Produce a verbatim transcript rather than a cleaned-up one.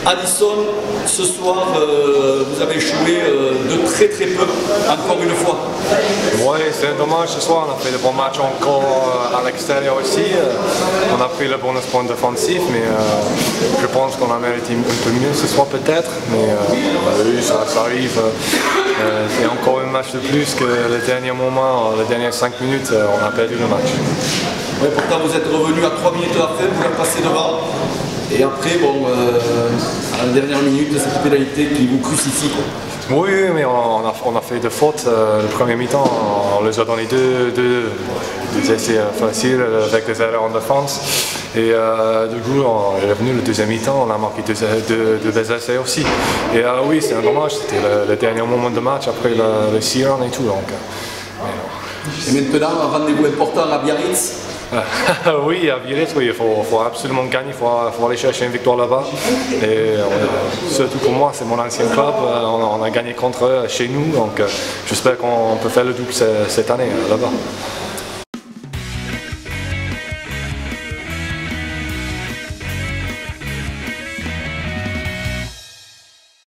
Addison, ce soir, euh, vous avez joué euh, de très très peu, encore une fois. Oui, c'est dommage ce soir, on a fait de bons matchs encore à l'extérieur aussi. On a pris le bonus point défensif, mais euh, je pense qu'on a mérité un peu mieux ce soir peut-être. Mais euh, oui, ça, ça arrive. Euh, c'est encore un match de plus que le dernier moment, les dernières cinq minutes, on a perdu le match. Oui, pourtant vous êtes revenu à trois minutes à la fin, vous l'avez passé devant. Et après, bon, euh, à la dernière minute, cette pénalité qui vous crucifie. Quoi. Oui, mais on a, on a fait deux fautes euh, le premier mi-temps. On les a donné deux, deux, deux essais faciles avec des erreurs en défense. Et euh, du coup, on est revenu le deuxième mi-temps, on a marqué deux, deux, deux essais aussi. Et euh, oui, c'est un dommage, c'était le, le dernier moment de match après le, le siren et tout. Donc, euh, et maintenant, un rendez-vous important à Biarritz. Oui, à Biarritz, oui, il faut, faut absolument gagner, il faut, faut aller chercher une victoire là-bas. Et euh, surtout pour moi, c'est mon ancien club, on, on a gagné contre eux chez nous, donc euh, j'espère qu'on peut faire le double cette année là-bas.